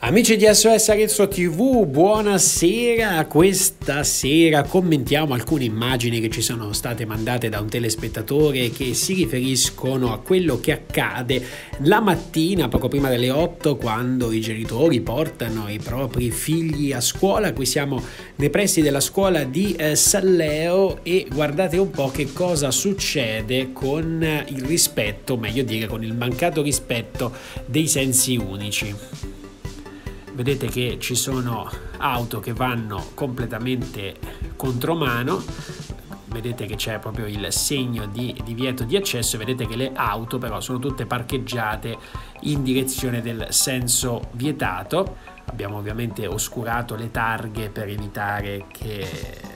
Amici di SOS Arezzo TV, buonasera. Questa sera commentiamo alcune immagini che ci sono state mandate da un telespettatore che si riferiscono a quello che accade la mattina poco prima delle 8, quando i genitori portano i propri figli a scuola. Qui siamo nei pressi della scuola di Salleo e guardate un po' che cosa succede con il rispetto, meglio dire con il mancato rispetto dei sensi unici. Vedete che ci sono auto che vanno completamente contromano, vedete che c'è proprio il segno di divieto di accesso, vedete che le auto però sono tutte parcheggiate in direzione del senso vietato. Abbiamo ovviamente oscurato le targhe per evitare che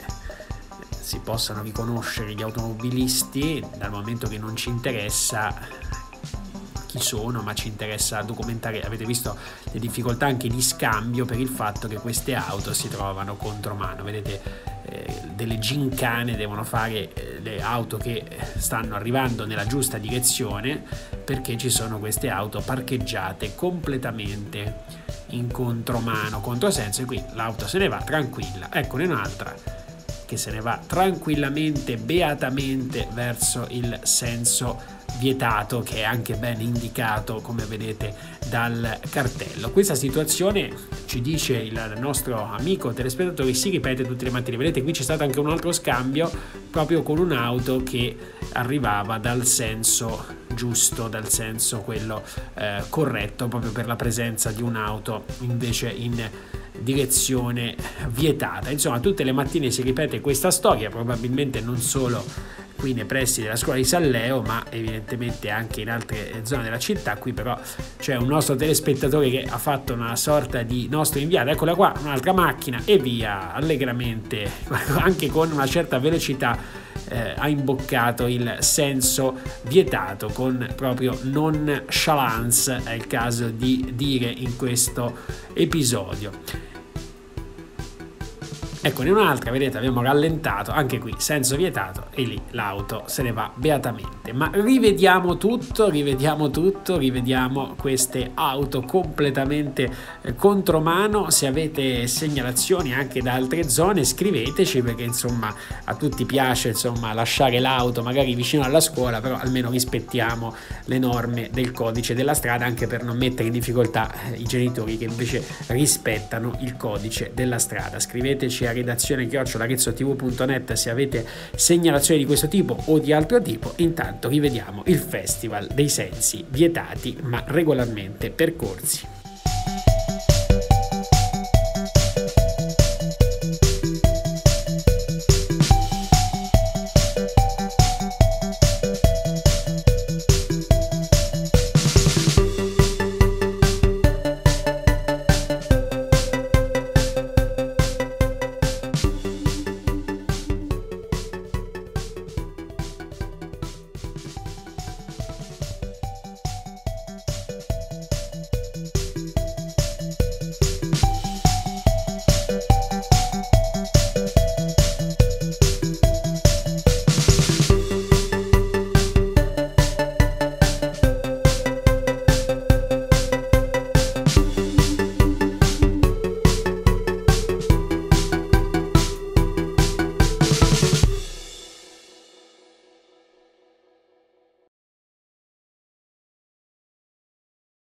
si possano riconoscere gli automobilisti, dal momento che non ci interessa chi sono, ma ci interessa documentare. Avete visto le difficoltà anche di scambio per il fatto che queste auto si trovano contromano. Vedete delle gincane devono fare le auto che stanno arrivando nella giusta direzione, perché ci sono queste auto parcheggiate completamente in contromano, controsenso, e qui l'auto se ne va tranquilla. Eccone un'altra che se ne va tranquillamente, beatamente verso il senso vietato, che è anche ben indicato, come vedete, dal cartello. Questa situazione, ci dice il nostro amico telespettatore, si ripete tutte le mattine. Vedete, qui c'è stato anche un altro scambio proprio con un'auto che arrivava dal senso giusto, dal senso quello corretto, proprio per la presenza di un'auto invece in direzione vietata. Insomma, tutte le mattine si ripete questa storia, probabilmente non solo qui nei pressi della scuola di Salleo, ma evidentemente anche in altre zone della città. Qui però c'è un nostro telespettatore che ha fatto una sorta di nostro inviato. Eccola qua, un'altra macchina, e via, allegramente, anche con una certa velocità, ha imboccato il senso vietato, con proprio nonchalance, è il caso di dire in questo episodio. Eccone un'altra, vedete, abbiamo rallentato, anche qui senso vietato, e lì l'auto se ne va beatamente. Ma rivediamo queste auto completamente contromano. Se avete segnalazioni anche da altre zone, scriveteci, perché insomma a tutti piace insomma lasciare l'auto magari vicino alla scuola, però almeno rispettiamo le norme del codice della strada, anche per non mettere in difficoltà i genitori che invece rispettano il codice della strada. Scriveteci a redazione@arezzotv.net se avete segnalazioni di questo tipo o di altro tipo. Intanto rivediamo il Festival dei Sensi Vietati ma regolarmente percorsi.